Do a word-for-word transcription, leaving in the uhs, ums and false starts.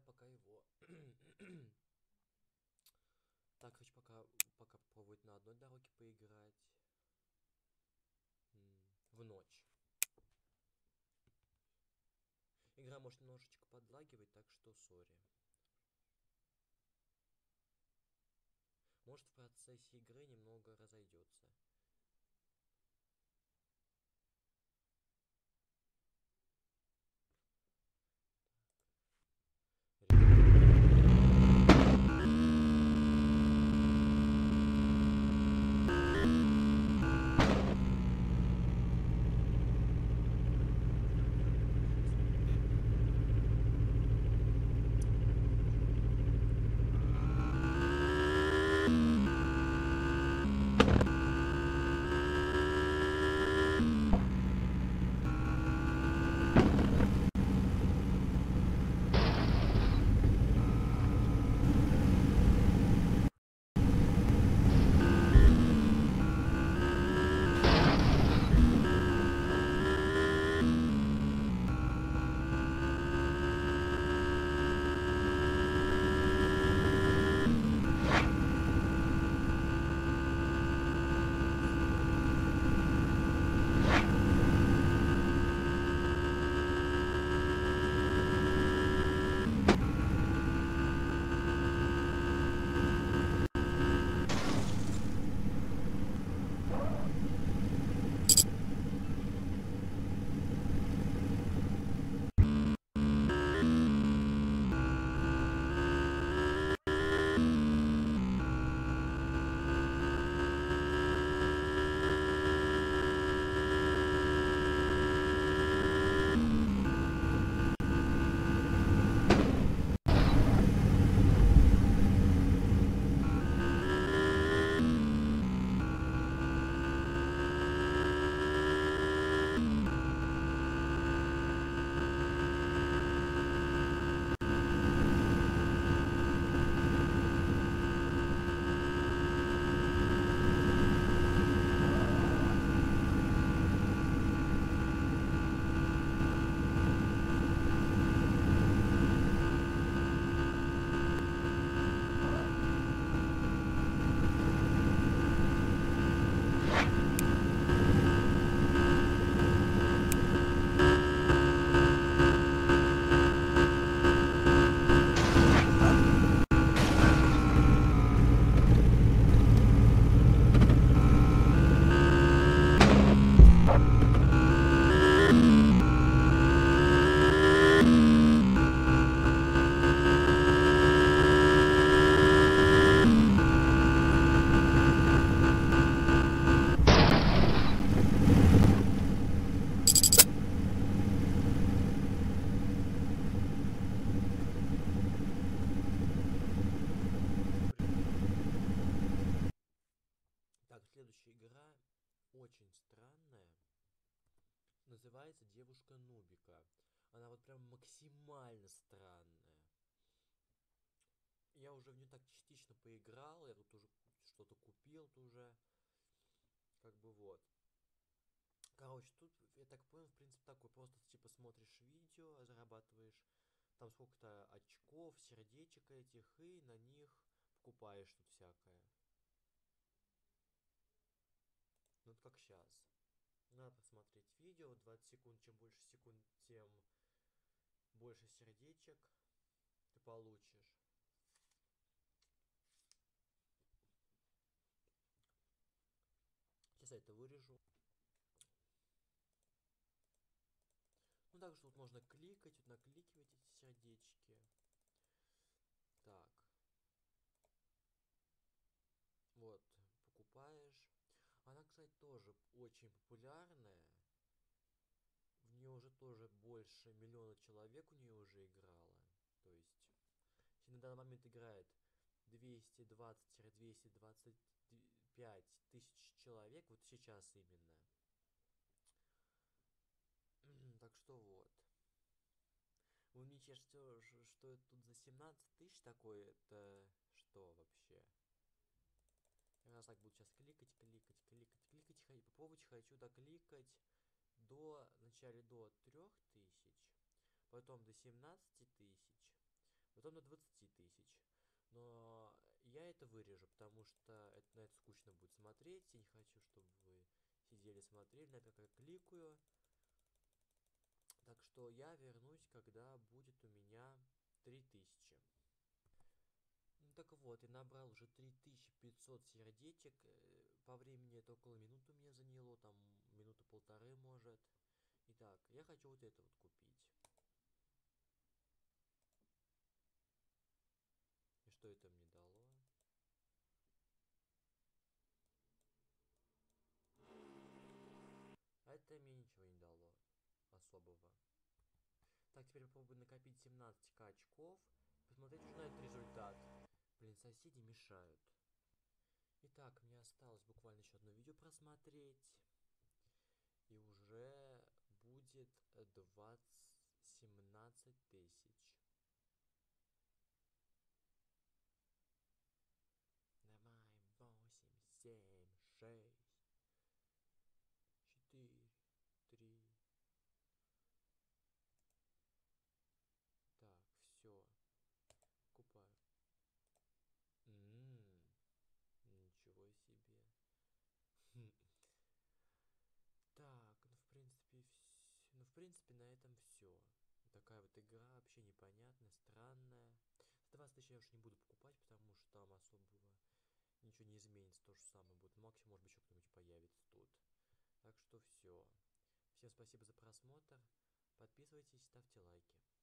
я пока его... Так, хочу пока, пока попробовать на одной дороге поиграть. В ночь. Игра может немножечко подлагивать, так что сори. Может в процессе игры немного разойдется. Так, следующая игра очень странная. Называется «Девушка Нубика». Она вот прям максимально странная. Я уже в нее так частично поиграл, я тут уже что-то купил уже. Как бы вот. Короче, тут, я так понял, в принципе, такой просто типа смотришь видео, зарабатываешь там сколько-то очков, сердечек этих, и на них покупаешь тут всякое. Ну, вот как сейчас. Надо посмотреть видео, двадцать секунд, чем больше секунд, тем больше сердечек ты получишь. Сейчас я это вырежу. Ну, также тут можно кликать, вот накликивать эти сердечки. Так. Вот, покупаешь. Она, кстати, тоже очень популярная. В нее уже тоже больше миллиона человек у нее уже играло. То есть, на данный момент играет двести двадцать - двести двадцать пять тысяч человек. Вот сейчас именно. Так что вот. Вы мне чешете, что это тут за семнадцать тысяч такое, это что вообще? Я раз так буду сейчас кликать, кликать, кликать, кликать. Попробовать хочу докликать до, вначале до трех тысяч, потом до семнадцати тысяч, потом до двадцати тысяч. Но я это вырежу, потому что это, на это скучно будет смотреть. Я не хочу, чтобы вы сидели, смотрели на это, как я кликаю. Так что я вернусь, когда будет у меня три тысячи. Ну так вот, я набрал уже три тысячи пятьсот сердечек. э, По времени это около минуты у меня заняло, там минуты полторы может. Итак, я хочу вот это вот купить. И что это мне дало? А это мне ничего не дало особого. Так, теперь попробую накопить семнадцать тысяч очков. Посмотреть уже на этот результат. Блин, соседи мешают. Итак, мне осталось буквально еще одно видео просмотреть. И уже будет двадцать семнадцать тысяч. Давай, восемь, семь, шесть, четыре, три. Так, все. Купаю. Ммм, ничего себе. Так, ну в принципе, вс- ну в принципе на этом все. Такая вот игра вообще непонятная, странная. За двадцать тысяч я уж не буду покупать, потому что там особого ничего не изменится, то же самое будет. Максимум, может быть, еще кто-нибудь появится тут. Так что все. Всем спасибо за просмотр. Подписывайтесь, ставьте лайки.